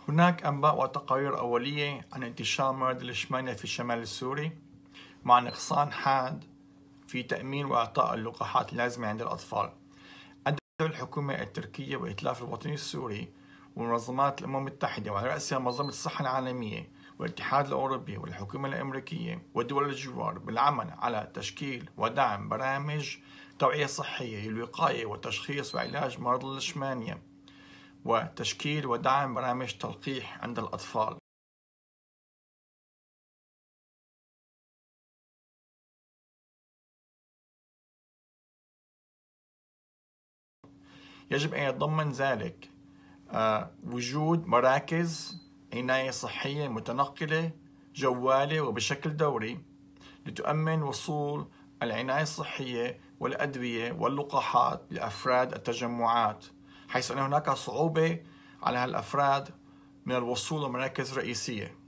هناك أنباء وتقارير أولية عن انتشار مرض الإشمانيا في الشمال السوري مع نقصان حاد في تأمين وإعطاء اللقاحات اللازمة عند الأطفال. أدت الحكومة التركية والائتلاف الوطني السوري ومنظمات الأمم المتحدة وعلى رأسها منظمة الصحة العالمية والاتحاد الأوروبي والحكومة الأمريكية والدول الجوار بالعمل على تشكيل ودعم برامج توعية صحية للوقاية وتشخيص وعلاج مرض الإشمانيا وتشكيل ودعم برامج تلقيح عند الأطفال. يجب أن يتضمن ذلك وجود مراكز عناية صحية متنقلة جوالة وبشكل دوري لتؤمن وصول العناية الصحية والأدوية واللقاحات لأفراد التجمعات، حيث أن هناك صعوبة على هالأفراد من الوصول لمراكز رئيسية.